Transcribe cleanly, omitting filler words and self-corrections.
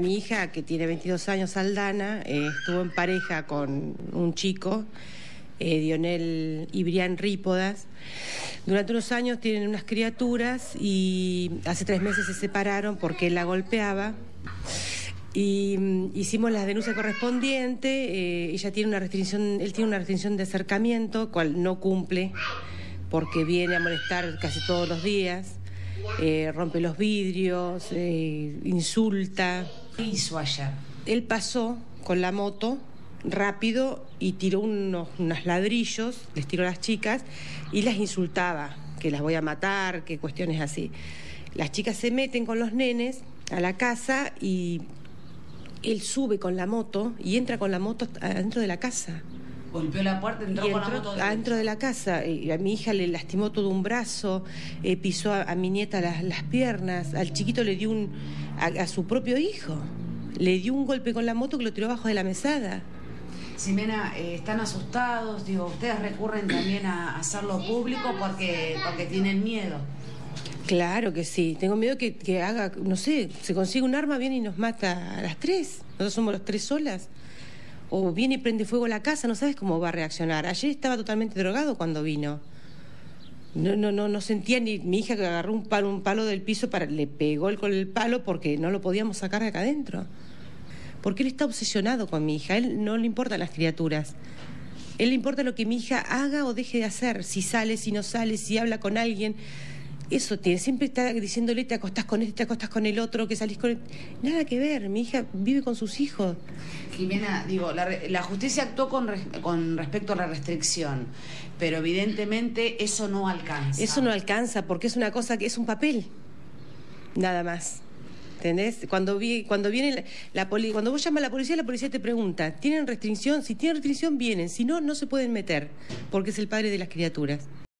Mi hija, que tiene 22 años, Aldana, estuvo en pareja con un chico, Dionel Ibrián Rípodas. Durante unos años tienen unas criaturas y hace 3 meses se separaron porque él la golpeaba. Y hicimos la denuncia correspondiente. Ella tiene una restricción, él tiene una restricción de acercamiento, cual no cumple porque viene a molestar casi todos los días. Rompe los vidrios, insulta. ¿Qué hizo ayer? Él pasó con la moto rápido y tiró unos ladrillos, les tiró a las chicas y las insultaba, que las voy a matar, que cuestiones así. Las chicas se meten con los nenes a la casa y él sube con la moto y entra con la moto adentro de la casa. Golpeó la puerta, entró con la moto adentro de la casa. Y a mi hija le lastimó todo un brazo, pisó a mi nieta las piernas, al chiquito le dio a su propio hijo, le dio un golpe con la moto que lo tiró abajo de la mesada. Ximena, ¿están asustados? Digo, ustedes recurren también a hacerlo público porque tienen miedo. Claro que sí, tengo miedo que haga, no sé, se consigue un arma, viene y nos mata a las 3, nosotros somos los 3 solas. O viene y prende fuego a la casa, no sabes cómo va a reaccionar. Ayer estaba totalmente drogado cuando vino. No sentía ni... Mi hija que agarró un palo del piso, le pegó con el palo porque no lo podíamos sacar de acá adentro. Porque él está obsesionado con mi hija, a él no le importan las criaturas. A él le importa lo que mi hija haga o deje de hacer, si sale, si no sale, si habla con alguien. Eso tiene, siempre está diciéndole, te acostás con este, te acostás con el otro, que salís con... Nada que ver, mi hija vive con sus hijos. Ximena, digo, la justicia actuó con respecto a la restricción, pero evidentemente eso no alcanza. Eso no alcanza porque es una cosa que es un papel, nada más. ¿Entendés? Cuando viene cuando vos llamas a la policía te pregunta, ¿tienen restricción? Si tienen restricción vienen, si no, no se pueden meter, porque es el padre de las criaturas.